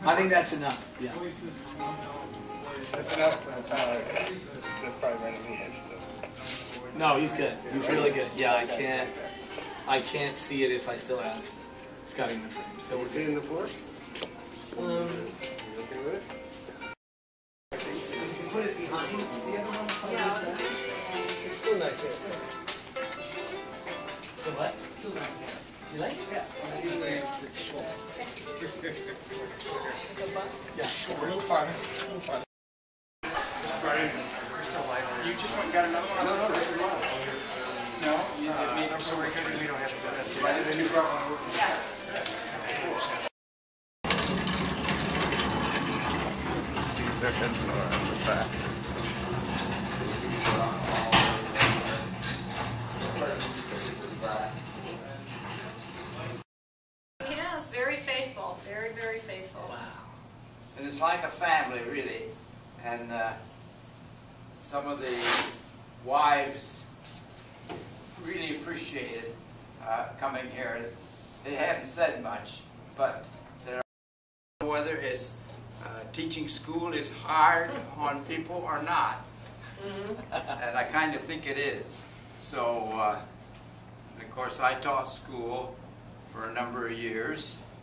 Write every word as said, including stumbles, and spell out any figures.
I think that's enough. Yeah. That's enough. That's, uh, that's probably better than me. Actually. No, he's good. He's really good. Yeah, I can't. I can't see it if I still have Scotty in the frame. So we're Is it in the floor? Um, You okay with it? you can put it behind the other one. Yeah. It's still nice hair. So what? Still nice hair. You like it? Yeah. It's short. Yeah, short. A little farther. A little farther. You just went and got another one? No, no, that's your mom. No? You didn't need, so we're good, we don't have to do that. Right, then you brought one over. Yeah. He's there at the back. Yes, very faithful, very, very faithful. Wow. And it's like a family, really. And uh, some of the wives really appreciated uh, coming here. They haven't said much, but they're whether it's uh, teaching school is hard on people or not. Mm-hmm. And I kind of think it is. So, uh, of course, I taught school for a number of years.